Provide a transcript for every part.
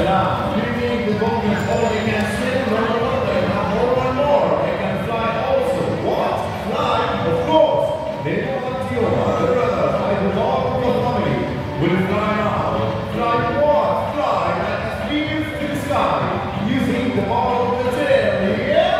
será. Meaning the boat can only can swim, run along, they have more and more. They can fly also. What? Fly? Of course. Nemo and Tioma, the brothers, like the dog of your family, will fly now. Fly what? Fly like a phoenix to the sky, using the power of the tail. Yeah!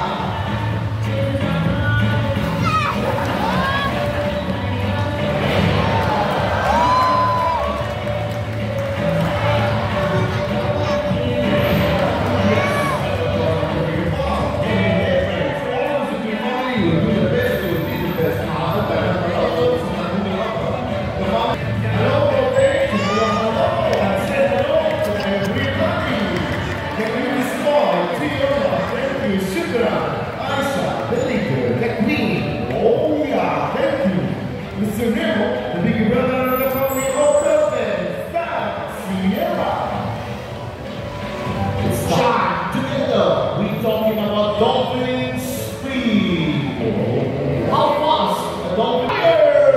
Mr. Nemo, the big brother of the family of Dolphins, Sam Sierra. It's time together. We're talking about dolphin speed. How fast a dolphin is.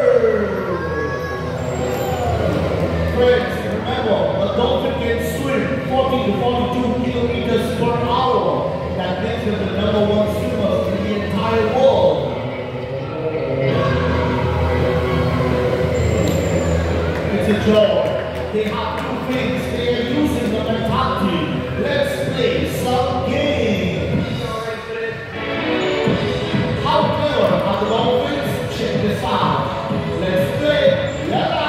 Friends, remember, a dolphin can swim 40 to 42 kilometers per hour. That makes them the #1 swimmers in the entire world. It's a joke. They have two things. They are using the mentality. Let's play some game. How clever are the dolphins? Check this out. Let's play. Yalla!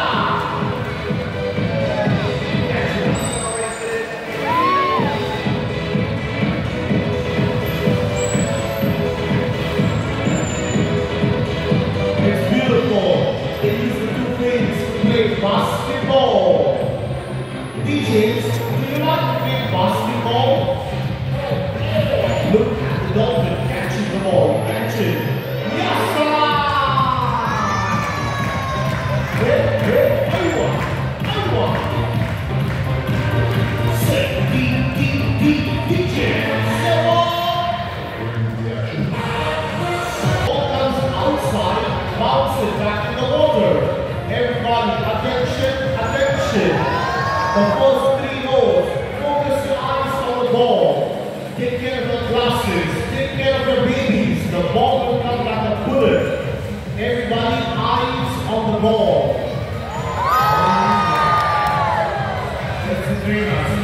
It's beautiful. They use the two things to play basketball. DJs, do you like to play basketball? Look at the dolphin catching the ball. Catch it. Yes, sir! Hey, hey, everyone! Everyone! Say, DJ! Ball comes outside, bounce it back in the water. Everybody, attention, attention. The first 3 notes, focus your eyes on the ball. Take care of the glasses, take care of your babies. The ball will come like a bullet. Everybody, eyes on the ball. That's the dream.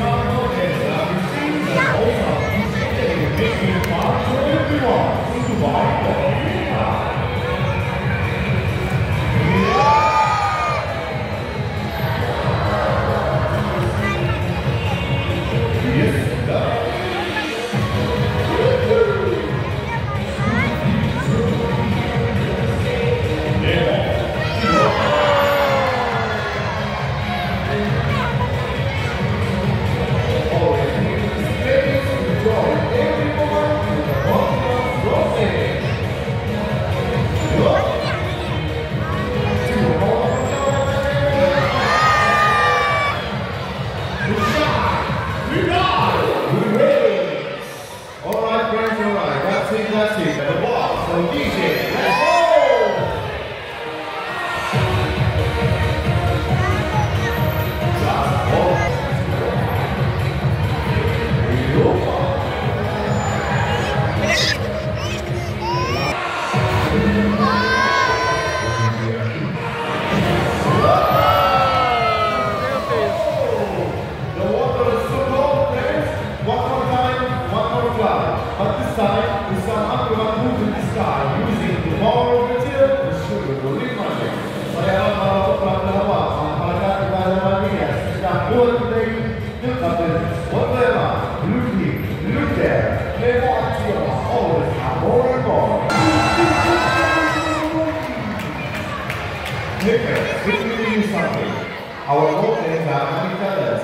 That's it. The ball. So DJ, let's go! But this time, we saw everyone move in the sky using the power of the tail to shoot the relief magic. Saya melakukan bahwa pada keadaan ini sedang buat kita whatever, look there, Nemo and Tioma always have more and more. Nickers, let me tell you something. Our dolphins have many colors.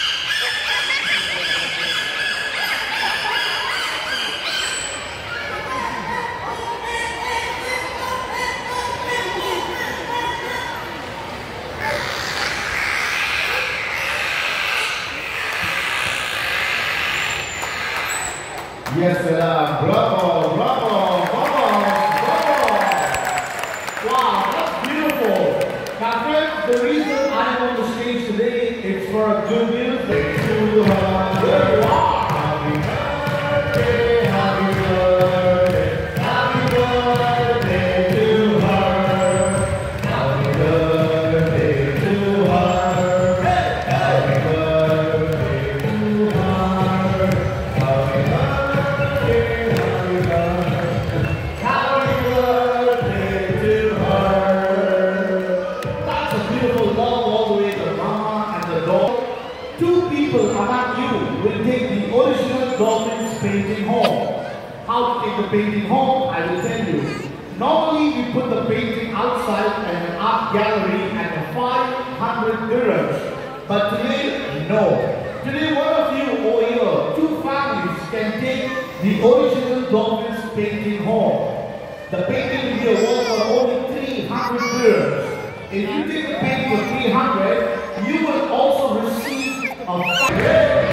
Yes, bravo, bravo, bravo, bravo. Wow, that's beautiful. Now, friends, the reason I'm on the stage today is for a good music. to her. There you are. Happy birthday, happy birthday, happy birthday to her. Happy birthday to her. Happy birthday to her. Happy birthday, happy birthday. Happy birthday to her. That's a beautiful love all the way to mama and the dog. Two people among you will take the original Dolphins painting home. How to take the painting home, I will tell you. Normally we put the painting outside in an art gallery at 500 dirhams. But today, no. Today one of you over here, two families can take the original Dolphins painting home. The painting here was for only 300 dirhams. If you take the painting for 300, you will also receive a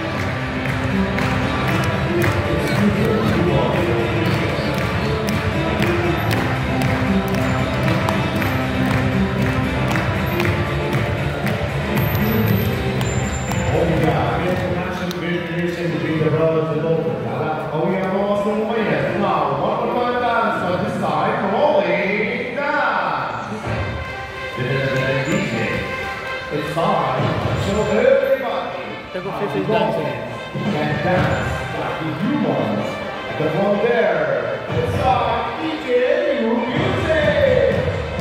It's time. So everybody can dance like the humans. The one there. It's time. DJ music.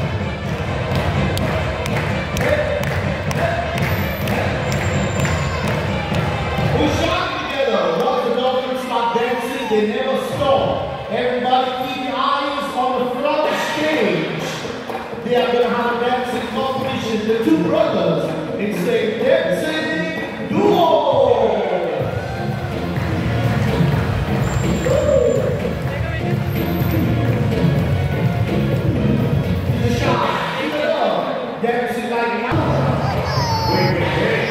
We shine together. Once the Dolphins start dancing, they never stop. Everybody keep your eyes on the front stage. They are going to have a dancing competition. The two brothers. It's a dancing duo. The shot, keep it up. Dancing like an hour. Wait.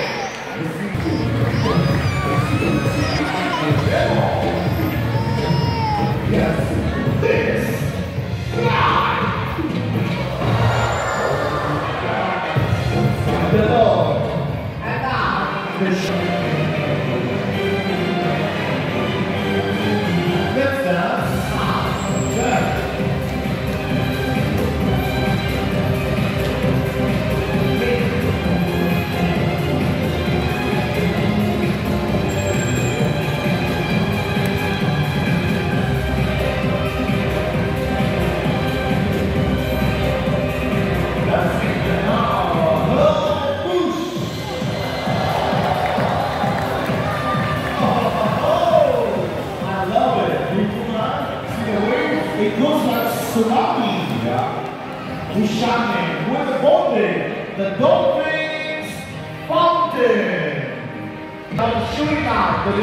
Yes, this. It goes like tsunami. Yeah. We shining with the bonding, the Dolphins fountain. I'm shooting out.